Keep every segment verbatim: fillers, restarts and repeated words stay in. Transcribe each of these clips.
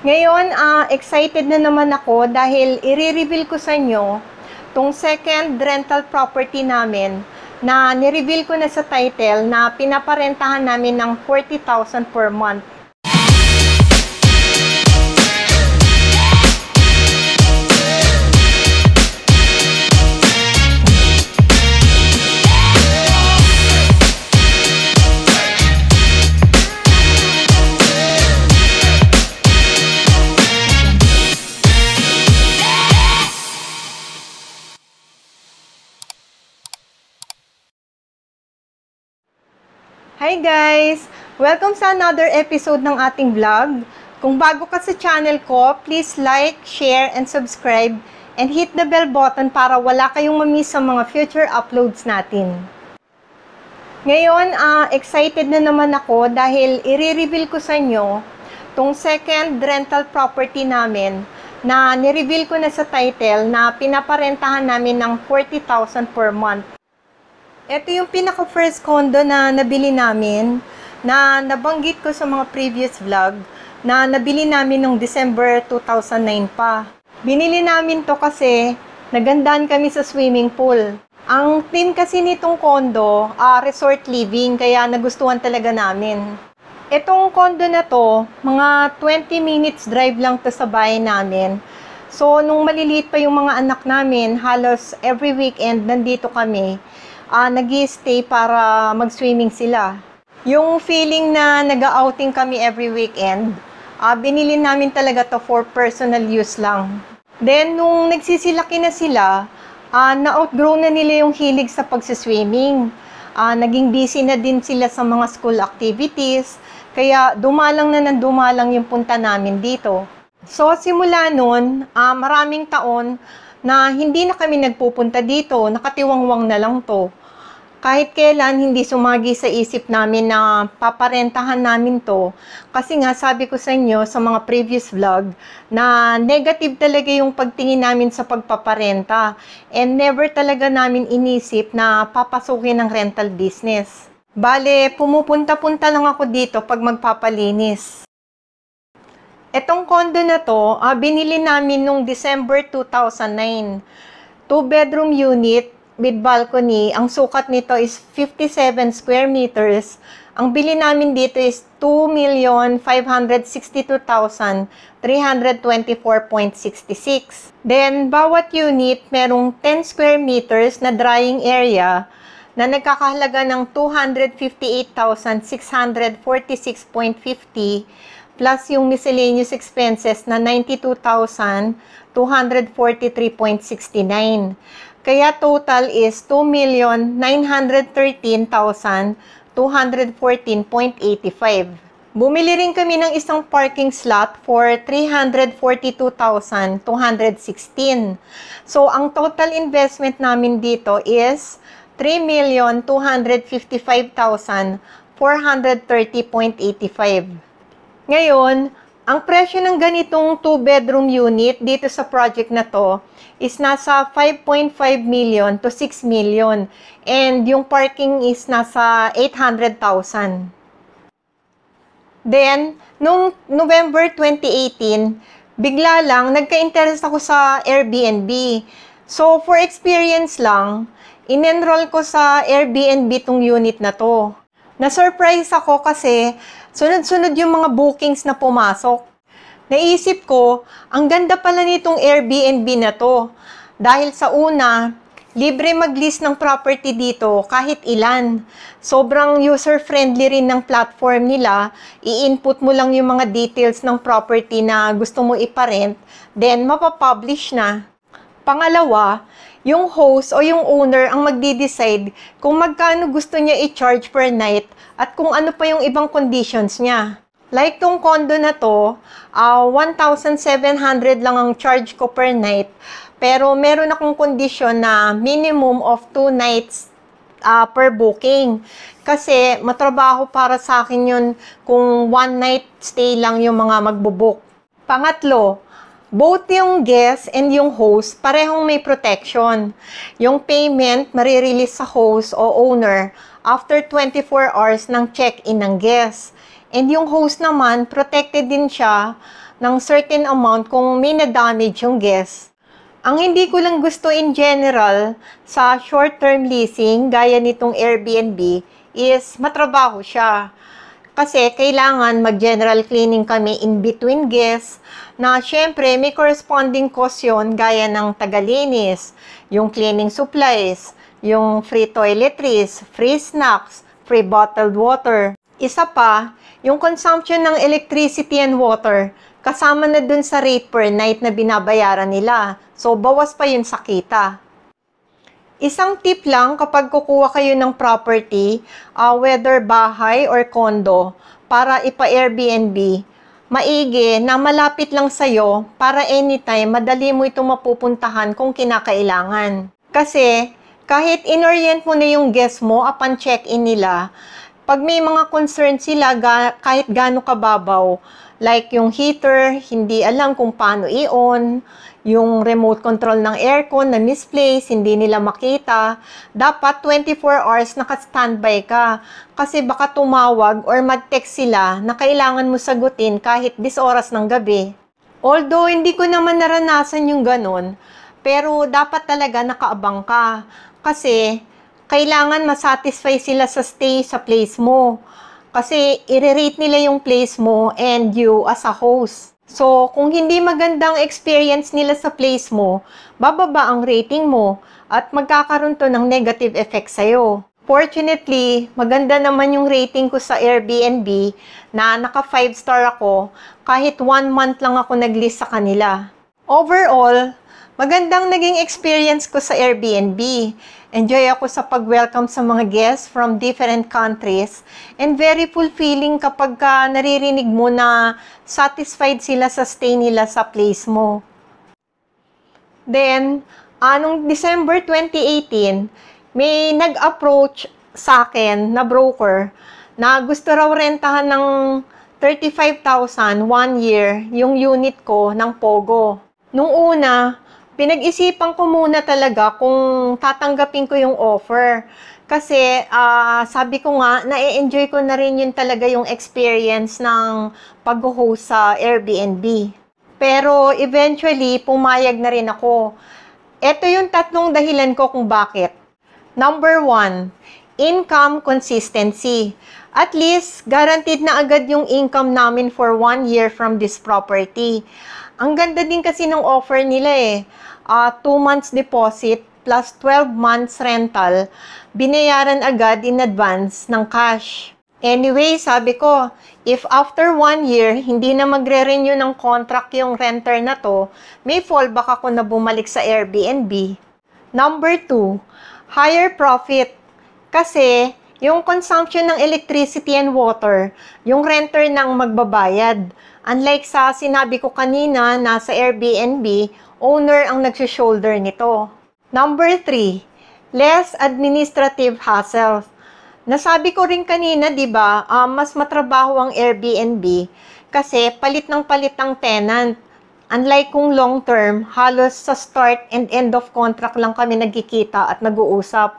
Ngayon, uh, excited na naman ako dahil i-reveal ko sa inyo tong second rental property namin na ni-reveal ko na sa title na pinaparentahan namin ng forty thousand per month. Hi guys! Welcome sa another episode ng ating vlog. Kung bago ka sa channel ko, please like, share, and subscribe, and hit the bell button para wala kayong mamiss sa mga future uploads natin. Ngayon, uh, excited na naman ako dahil i-reveal ko sa inyo tong second rental property namin na ni-reveal ko na sa title na pinaparentahan namin ng forty thousand per month. Ito yung pinaka-first condo na nabili namin, na nabanggit ko sa mga previous vlog, na nabili namin noong December two thousand nine pa. Binili namin to kasi nagandaan kami sa swimming pool. Ang theme kasi nitong condo, uh, resort living, kaya nagustuhan talaga namin. Itong condo na to, mga twenty minutes drive lang to sa bahay namin. So, nung maliliit pa yung mga anak namin, halos every weekend nandito kami. Uh, nag-i-stay para mag-swimming sila. Yung feeling na nag-outing kami every weekend, uh, binili namin talaga to for personal use lang. Then, nung nagsisilaki na sila, uh, na-outgrow na nila yung hilig sa pagsiswimming. Uh, naging busy na din sila sa mga school activities, kaya dumalang na ng dumalang yung punta namin dito. So, simula nun, uh, maraming taon na hindi na kami nagpupunta dito, nakatiwangwang na lang to. Kahit kailan hindi sumagi sa isip namin na paparentahan namin to. Kasi nga sabi ko sa inyo sa mga previous vlog na negative talaga yung pagtingin namin sa pagpaparenta. And never talaga namin inisip na papasukin ng rental business. Bale, pumupunta-punta lang ako dito pag magpapalinis. Etong condo na to, uh, binili namin nung December two thousand nine. Two bedroom unit with balcony. Ang sukat nito is fifty-seven square meters. Ang bili namin dito is two million five hundred sixty-two thousand three hundred twenty-four point six six. Then, bawat unit merong ten square meters na drying area na nagkakahalaga ng two hundred fifty-eight thousand six hundred forty-six point five zero plus yung miscellaneous expenses na ninety-two thousand two hundred forty-three point six nine. Kaya total is two million nine hundred thirteen thousand two hundred fourteen point eight five. Bumili rin kami ng isang parking slot for three hundred forty-two thousand two hundred sixteen. So, ang total investment namin dito is three million two hundred fifty-five thousand four hundred thirty point eight five. Ngayon, ang presyo ng ganitong two bedroom unit dito sa project na to is nasa five point five million to six million. And yung parking is nasa eight hundred thousand. Then, nung November twenty eighteen, bigla lang nagka-interest ako sa Airbnb. So, for experience lang, in-enroll ko sa Airbnb tong unit na to. Na-surprise ako kasi sunod-sunod yung mga bookings na pumasok. Naisip ko, ang ganda pala nitong Airbnb na to. Dahil sa una, libre mag-list ng property dito kahit ilan. Sobrang user-friendly rin ng platform nila. I-input mo lang yung mga details ng property na gusto mo iparent, then mapapublish na. Pangalawa, yung host o yung owner ang magdi-decide kung magkano gusto niya i-charge per night at kung ano pa yung ibang conditions niya. Like tong condo na to, uh, one thousand seven hundred lang ang charge ko per night. Pero meron akong condition na minimum of two nights uh, per booking. Kasi matrabaho para sa akin yun kung one night stay lang yung mga magbubook. Pangatlo, both yung guest and yung host, parehong may protection. Yung payment, marirelease sa host o owner after twenty-four hours ng check-in ng guest. And yung host naman, protected din siya ng certain amount kung may na-damage yung guest. Ang hindi ko lang gusto in general sa short-term leasing gaya nitong Airbnb is matrabaho siya. Kasi kailangan mag-general cleaning kami in between guests na syempre may corresponding cost yun gaya ng tagalinis, yung cleaning supplies, yung free toiletries, free snacks, free bottled water. Isa pa, yung consumption ng electricity and water kasama na dun sa rate per night na binabayaran nila. So, bawas pa yun sa kita. Isang tip lang kapag kukuha kayo ng property, uh, whether bahay or condo, para ipa-Airbnb, maigi na malapit lang sa'yo para anytime madali mo itong mapupuntahan kung kinakailangan. Kasi, kahit inorient mo na yung guest mo upon check-in nila, pag may mga concern sila ga, kahit gaano kababaw, like yung heater, hindi alam kung paano i-on, yung remote control ng aircon na misplace, hindi nila makita, dapat twenty-four hours naka-standby ka. Kasi baka tumawag or mag-text sila na kailangan mo sagutin kahit dis oras ng gabi. Although hindi ko naman naranasan yung ganun, pero dapat talaga nakaabang ka. Kasi kailangan masatisfy sila sa stay sa place mo. Kasi i-rate nila yung place mo and you as a host. So, kung hindi magandang experience nila sa place mo, bababa ang rating mo at magkakaroon to ng negative effect sa'yo. Fortunately, maganda naman yung rating ko sa Airbnb na naka five star ako kahit one month lang ako nag-list sa kanila. Overall, magandang naging experience ko sa Airbnb. Enjoy ako sa pag-welcome sa mga guests from different countries and very fulfilling kapag ka naririnig mo na satisfied sila sa stay nila sa place mo. Then, anong December twenty eighteen, may nag-approach sa akin na broker na gusto raw rentahan ng thirty-five thousand one year yung unit ko ng Pogo. Nung una, pinag-isipan ko muna talaga kung tatanggapin ko yung offer. Kasi uh, sabi ko nga, na-enjoy ko na rin yun talaga yung experience ng pag-host sa Airbnb. Pero eventually, pumayag na rin ako. Ito yung tatlong dahilan ko kung bakit. Number one, income consistency. At least, guaranteed na agad yung income namin for one year from this property. Ang ganda din kasi ng offer nila eh. Uh, two months deposit plus twelve months rental, binayaran agad in advance ng cash. Anyway, sabi ko, if after one year, hindi na magre-renew ng contract yung renter na to, may fallback ako na bumalik sa Airbnb. Number two, higher profit. Kasi, yung consumption ng electricity and water, yung renter nang magbabayad. Unlike sa sinabi ko kanina na sa Airbnb, owner ang nagsho-shoulder nito. Number three, less administrative hassle. Nasabi ko rin kanina, di ba, uh, mas matrabaho ang Airbnb kasi palit ng palit ang tenant. Unlike kung long term, halos sa start and end of contract lang kami nagkikita at nag-uusap.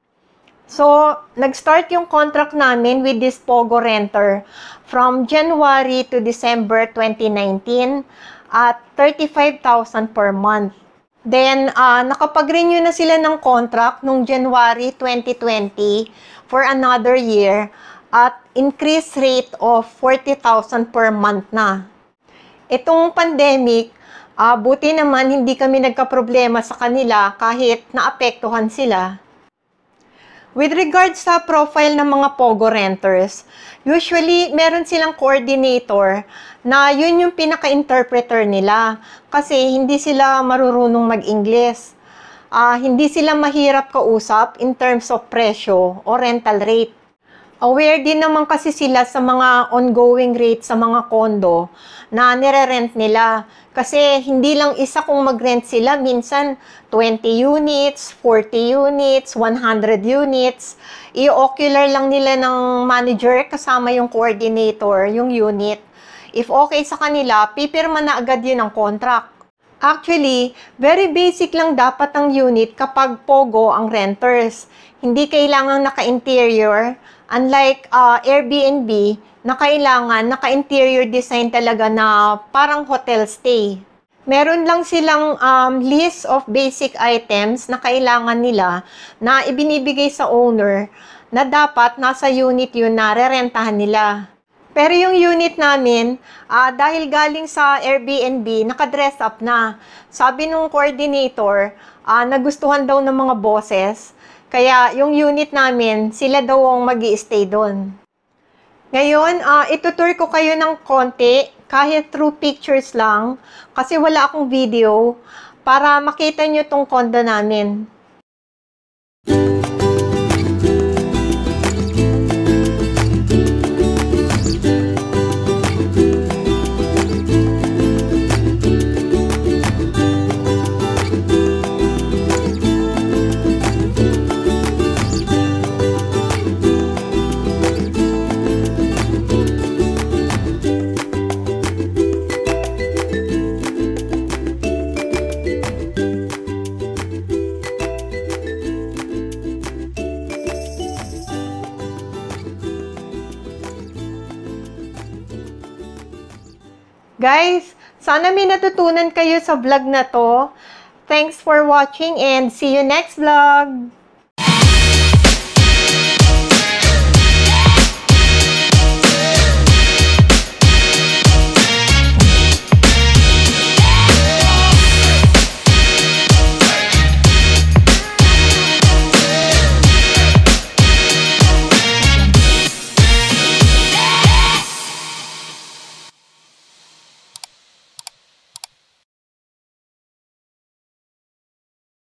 So, nag-start yung contract namin with this Pogo renter from January to December twenty nineteen at thirty-five thousand per month. Then, uh, nakapag-renew na sila ng contract noong January twenty twenty for another year at increased rate of forty thousand per month na. Itong pandemic, uh, buti naman hindi kami nagka-problema sa kanila kahit naapektuhan sila. With regards sa profile ng mga Pogo renters, usually meron silang coordinator na yun yung pinaka-interpreter nila kasi hindi sila marurunong mag-Ingles. Uh, hindi sila mahirap kausap in terms of presyo o rental rate. Aware din naman kasi sila sa mga ongoing rates sa mga condo na nire-rent nila. Kasi hindi lang isa kung mag-rent sila, minsan twenty units, forty units, one hundred units. I-ocular lang nila ng manager kasama yung coordinator, yung unit. If okay sa kanila, pipirma na agad yun ang contract. Actually, very basic lang dapat ang unit kapag Pogo ang renters. Hindi kailangang naka-interior Unlike uh, Airbnb, na kailangan naka-interior design talaga na parang hotel stay. Meron lang silang um, list of basic items na kailangan nila na ibinibigay sa owner na dapat nasa unit yun na rerentahan nila. Pero yung unit namin, uh, dahil galing sa Airbnb, naka-dress up na. Sabi nung coordinator, uh, nagustuhan daw ng mga bosses. Kaya yung unit namin, sila daw ang mag-i-stay doon. Ngayon, uh, itutur ko kayo ng konti, kahit through pictures lang, kasi wala akong video, para makita nyo tong condo namin. Guys, sana may natutunan kayo sa vlog na to. Thanks for watching and see you next vlog!